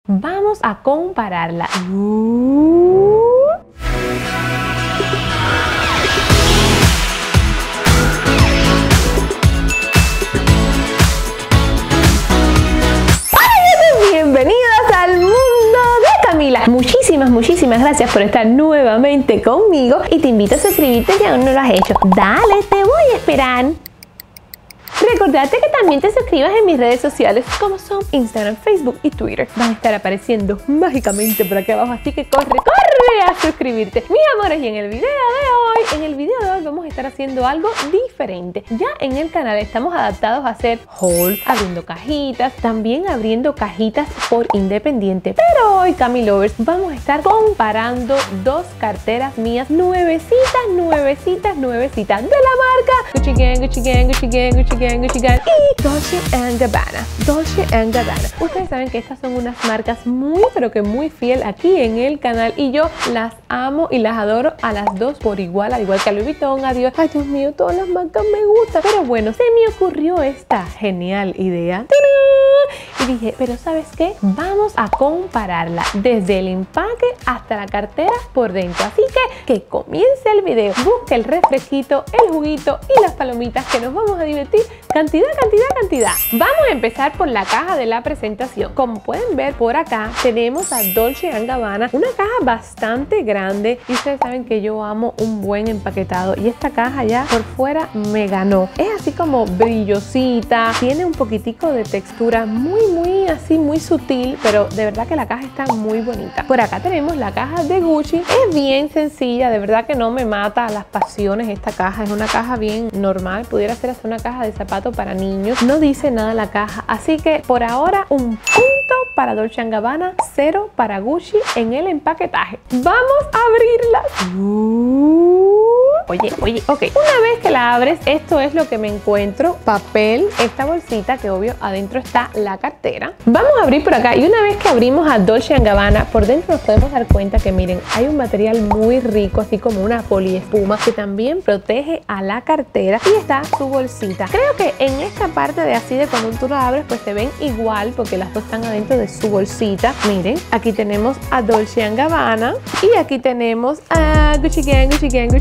Vamos a compararla. Bienvenidos al mundo de Camila. Muchísimas gracias por estar nuevamente conmigo y te invito a suscribirte si aún no lo has hecho. Dale, te voy a esperar. Recordarte que también te suscribas en mis redes sociales como son Instagram, Facebook y Twitter. Van a estar apareciendo mágicamente por aquí abajo, así que corre a suscribirte. Mis amores, y en el video de hoy vamos a estar haciendo algo diferente. Ya en el canal estamos adaptados a hacer hauls, abriendo cajitas, también abriendo cajitas por independiente. Pero hoy, Cami Lovers, vamos a estar comparando dos carteras mías nuevecitas de la marca Gucci Gang y Dolce & Gabbana. Ustedes saben que estas son unas marcas muy muy fiel aquí en el canal y yo las amo y las adoro a las dos por igual, al igual que a Louis Vuitton, adiós. Ay, Dios mío, todas las marcas me gustan. Pero bueno, se me ocurrió esta genial idea. ¡Tarán! Y dije, pero ¿sabes qué? Vamos a compararla desde el empaque hasta la cartera por dentro. Así que comience el video. Busque el refresquito, el juguito y las palomitas que nos vamos a divertir. Cantidad. Vamos a empezar por la caja de la presentación. Como pueden ver por acá, tenemos a Dolce & Gabbana, una caja bastante grande y ustedes saben que yo amo un buen empaquetado y esta caja ya por fuera me ganó. Es así como brillosita, tiene un poquitico de textura muy sutil, pero de verdad que la caja está muy bonita. Por acá tenemos la caja de Gucci, es bien sencilla, de verdad que no me mata a las pasiones esta caja, es una caja bien normal, pudiera ser hasta una caja de zapatos para niños, no dice nada la caja, así que por ahora un punto para Dolce & Gabbana, 0 para Gucci en el empaquetaje. Vamos a abrirla. Oye, ok. Una vez que la abres, esto es lo que me encuentro. Papel, esta bolsita que obvio adentro está la cartera. Vamos a abrir por acá y una vez que abrimos a Dolce & Gabbana, por dentro nos podemos dar cuenta que miren, hay un material muy rico, así como una poliespuma que también protege a la cartera y está su bolsita. Creo que en esta parte de así de cuando tú la abres, pues se ven igual porque las dos están adentro de su bolsita. Miren, aquí tenemos a Dolce & Gabbana y aquí tenemos a Gucci Gang.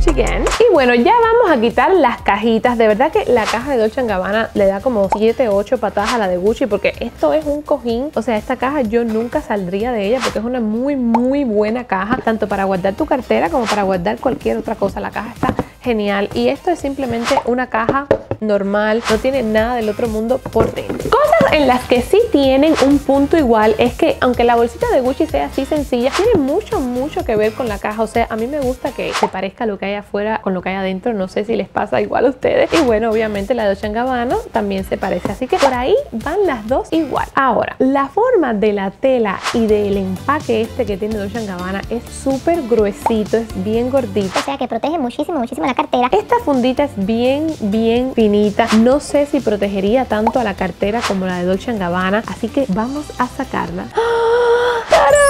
Y bueno, ya vamos a quitar las cajitas. De verdad que la caja de Dolce & Gabbana le da como 7 o 8 patadas a la de Gucci porque esto es un cojín. O sea, esta caja yo nunca saldría de ella porque es una muy buena caja, tanto para guardar tu cartera como para guardar cualquier otra cosa. La caja está genial y esto es simplemente una caja normal, no tiene nada del otro mundo por dentro. Cosas en las que sí tienen un punto igual es que aunque la bolsita de Gucci sea así sencilla, tiene mucho que ver con la caja. O sea, a mí me gusta que se parezca lo que hay afuera con lo que hay adentro. No sé si les pasa igual a ustedes. Y bueno, obviamente la de Dolce & Gabbana también se parece, así que por ahí van las dos igual. Ahora, la forma de la tela y del empaque este que tiene Dolce & Gabbana es súper gruesito, es bien gordito, o sea que protege muchísimo la cartera. Esta fundita es bien finita. No sé si protegería tanto a la cartera como la de Dolce & Gabbana, así que vamos a sacarla. ¡Tarán!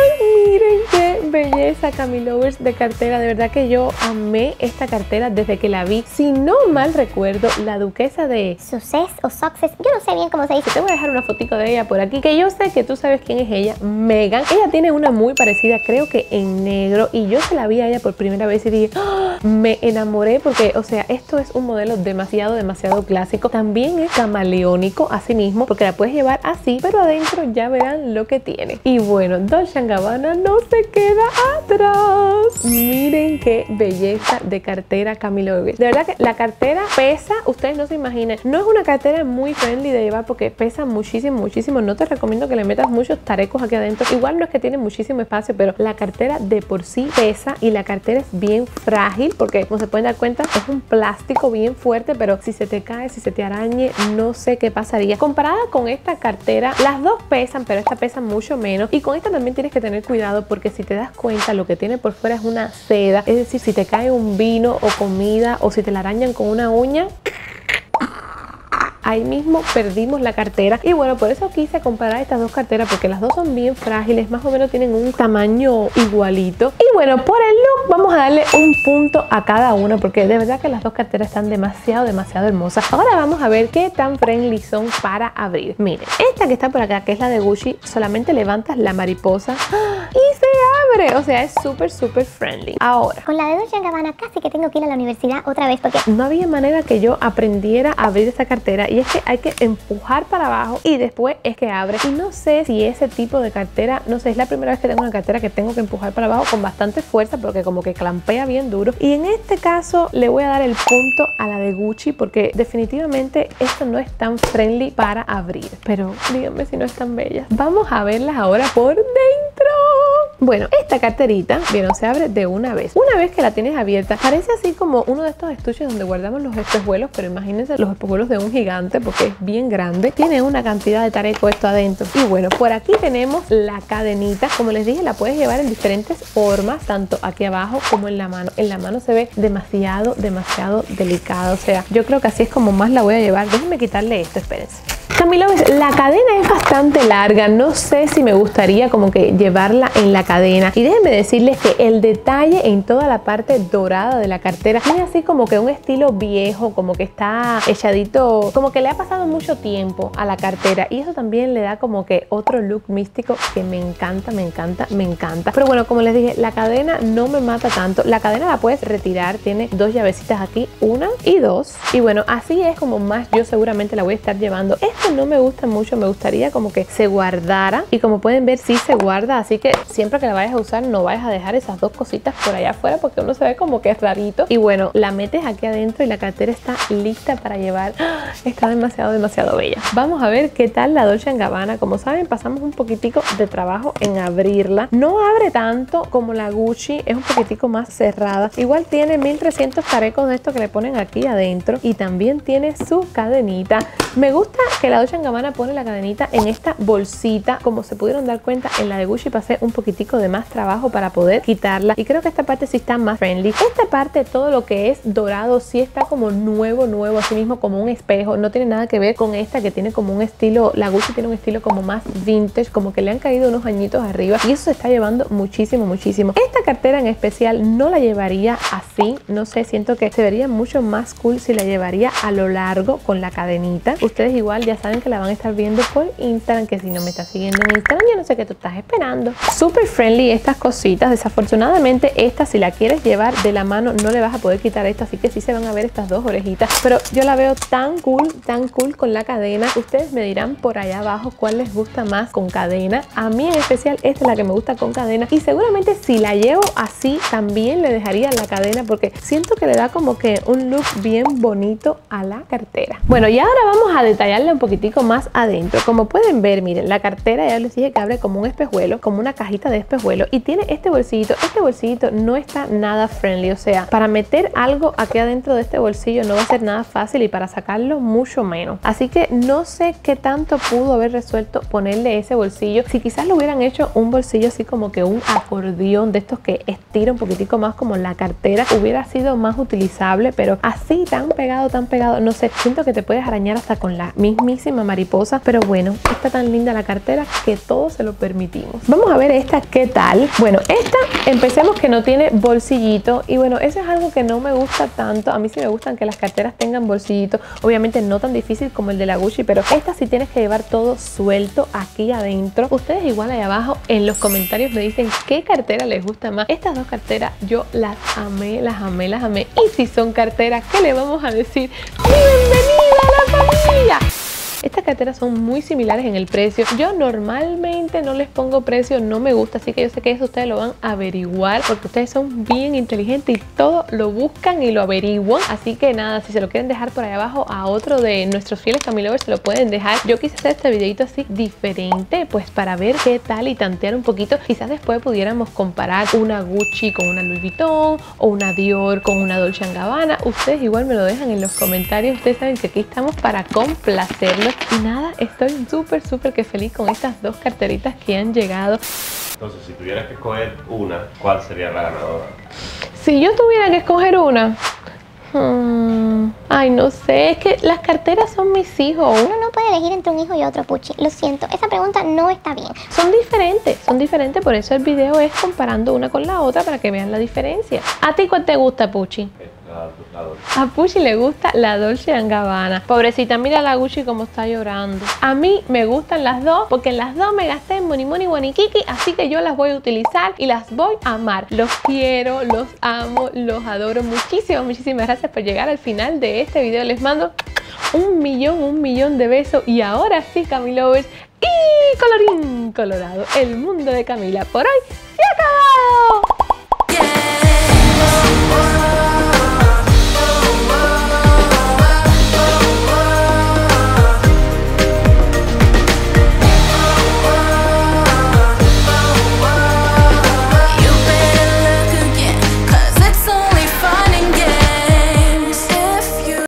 Miren qué belleza, Cami Lovers, de cartera. De verdad que yo amé esta cartera desde que la vi. Si no mal recuerdo, la duquesa de Sussex o Sussex, yo no sé bien cómo se dice. Te voy a dejar una fotico de ella por aquí, que yo sé que tú sabes quién es ella, Meghan. Ella tiene una muy parecida, creo que en negro, y yo se la vi a ella por primera vez y dije, ¡oh! Me enamoré porque, o sea, esto es un modelo demasiado clásico. También es camaleónico así mismo, porque la puedes llevar así, pero adentro ya verán lo que tiene. Y bueno, Dolce & Gabbana no se queda atrás. Miren qué belleza de cartera, Cami Lovers. De verdad que la cartera pesa, ustedes no se imaginan. No es una cartera muy friendly de llevar porque pesa muchísimo. No te recomiendo que le metas muchos tarecos aquí adentro. Igual no es que tiene muchísimo espacio, pero la cartera de por sí pesa y la cartera es bien frágil porque, como se pueden dar cuenta, es un plástico bien fuerte, pero si se te cae, si se te arañe, no sé qué pasaría. Comparada con esta cartera, las dos pesan, pero esta pesa mucho menos. Y con esta también tienes que tener cuidado porque si te das cuenta, lo que tiene por fuera es una seda. Es decir, si te cae un vino o comida o si te la arañan con una uña, ahí mismo perdimos la cartera. Y bueno, por eso quise comparar estas dos carteras, porque las dos son bien frágiles, más o menos tienen un tamaño igualito. Y bueno, por el look vamos a darle un punto a cada una, porque de verdad que las dos carteras están demasiado hermosas. Ahora vamos a ver qué tan friendly son para abrir. Miren, esta que está por acá, que es la de Gucci, solamente levantas la mariposa y se abre. O sea, es súper friendly. Ahora, Con la de Dolce & Gabbana casi que tengo que ir a la universidad otra vez porque no había manera que yo aprendiera a abrir esta cartera, y es que hay que empujar para abajo y después es que abre. Y no sé si ese tipo de cartera, no sé, es la primera vez que tengo una cartera que tengo que empujar para abajo con bastante fuerza, porque como que clampea bien duro. Y en este caso le voy a dar el punto a la de Gucci, porque definitivamente esto no es tan friendly para abrir. Pero díganme si no es tan bella. Vamos a verlas ahora por dentro. Bueno, esta carterita, vieron, se abre de una vez. Una vez que la tienes abierta, parece así como uno de estos estuches donde guardamos los espejuelos, pero imagínense los espejuelos de un gigante, porque es bien grande. Tiene una cantidad de tareco esto adentro. Y bueno, por aquí tenemos la cadenita. Como les dije, la puedes llevar en diferentes formas, tanto aquí abajo como en la mano. En la mano se ve demasiado delicada. O sea, yo creo que así es como más la voy a llevar. Déjenme quitarle esto, espérense. Camilovers, la cadena es bastante larga, no sé si me gustaría como que llevarla en la cadena. Y déjenme decirles que el detalle en toda la parte dorada de la cartera tiene así como que un estilo viejo, como que está echadito, como que le ha pasado mucho tiempo a la cartera, y eso también le da como que otro look místico que me encanta. Pero bueno, como les dije, la cadena no me mata tanto. La cadena la puedes retirar, tiene dos llavecitas aquí, una y dos, y bueno, así es como más yo seguramente la voy a estar llevando. Esto no me gusta mucho, me gustaría como que se guardara, y como pueden ver sí se guarda, así que siempre que la vayas a usar no vayas a dejar esas dos cositas por allá afuera, porque uno se ve como que es rarito. Y bueno, la metes aquí adentro y la cartera está lista para llevar. Está demasiado bella. Vamos a ver qué tal la Dolce & Gabbana. Como saben, pasamos un poquitico de trabajo en abrirla. No abre tanto como la Gucci, es un poquitico más cerrada. Igual tiene 1300 tarecos de esto que le ponen aquí adentro, y también tiene su cadenita. Me gusta que la Dolce & Gabbana pone la cadenita en esta bolsita. Como se pudieron dar cuenta, en la de Gucci pasé un poquitico de más trabajo para poder quitarla, y creo que esta parte sí está más friendly. Esta parte, todo lo que es dorado, sí está como nuevo, así mismo como un espejo. No tiene nada que ver con esta que tiene como un estilo, la Gucci tiene un estilo como más vintage, como que le han caído unos añitos arriba, y eso se está llevando muchísimo. Esta cartera en especial no la llevaría así, no sé, siento que se vería mucho más cool si la llevaría a lo largo con la cadenita. Ustedes igual ya saben que la van a estar viendo por Instagram, que si no me estás siguiendo en Instagram, yo no sé qué tú estás esperando. Súper friendly estas cositas. Desafortunadamente esta, si la quieres llevar de la mano, no le vas a poder quitar esto, así que sí se van a ver estas dos orejitas, pero yo la veo tan cool con la cadena. Ustedes me dirán por allá abajo cuál les gusta más con cadena. A mí en especial esta es la que me gusta con cadena, y seguramente si la llevo así también le dejaría la cadena, porque siento que le da como que un look bien bonito a la cartera. Bueno, y ahora vamos a detallarle un poquitico más adentro. Como pueden ver, miren, la cartera ya les dije que abre como un espejuelo, como una cajita de espejuelo, y tiene este bolsillito. Este bolsillito no está nada friendly, o sea, para meter algo aquí adentro de este bolsillo no va a ser nada fácil, y para sacarlo mucho menos. Así que no sé qué tanto pudo haber resuelto ponerle ese bolsillo. Si quizás lo hubieran hecho un bolsillo así como que un acordeón de estos que estira un poquitico más como la cartera, hubiera sido más utilizable, pero así tan pegado, no sé, siento que te puedes arañar hasta con la mismísima mariposa. Pero bueno, está tan linda la cartera que todo se lo permitimos. Vamos a ver esta qué tal. Bueno, esta empecemos que no tiene bolsillito, y bueno, eso es algo que no me gusta tanto. A mí sí me gustan que las carteras tengan bolsillito, obviamente no tan difícil como el de la Gucci, pero esta sí tienes que llevar todo suelto aquí adentro. Ustedes igual ahí abajo en los comentarios me dicen qué cartera les gusta más. Estas dos carteras yo las amé, y si son carteras, ¿qué le vamos a decir? ¡Bienvenida a la familia! Estas carteras son muy similares en el precio. Yo normalmente no les pongo precio, no me gusta, así que yo sé que eso ustedes lo van a averiguar, porque ustedes son bien inteligentes y todo lo buscan y lo averiguan. Así que nada, si se lo quieren dejar por ahí abajo a otro de nuestros fieles Camilovers, se lo pueden dejar. Yo quise hacer este videito así diferente, pues para ver qué tal y tantear un poquito. Quizás después pudiéramos comparar una Gucci con una Louis Vuitton, o una Dior con una Dolce & Gabbana. Ustedes igual me lo dejan en los comentarios. Ustedes saben que aquí estamos para complacerlos. Y nada, estoy súper que feliz con estas dos carteritas que han llegado. Entonces, si tuvieras que escoger una, ¿cuál sería la ganadora? Si yo tuviera que escoger una, Ay, no sé, es que las carteras son mis hijos. Uno no puede elegir entre un hijo y otro, Puchi. Lo siento, esa pregunta no está bien. Son diferentes, por eso el video es comparando una con la otra para que vean la diferencia. ¿A ti cuál te gusta, Puchi? La Dolce. A Puchi le gusta la Dolce & Gabbana. Pobrecita, mira la Gucci como está llorando. A mí me gustan las dos porque en las dos me gasté en Money Money Guaniquiqui, así que yo las voy a utilizar y las voy a amar. Los quiero, los amo, los adoro. Muchísimas gracias por llegar al final de este video. Les mando un millón de besos. Y ahora sí, Camilovers, y colorín colorado, el mundo de Camila por hoy se ha acabado.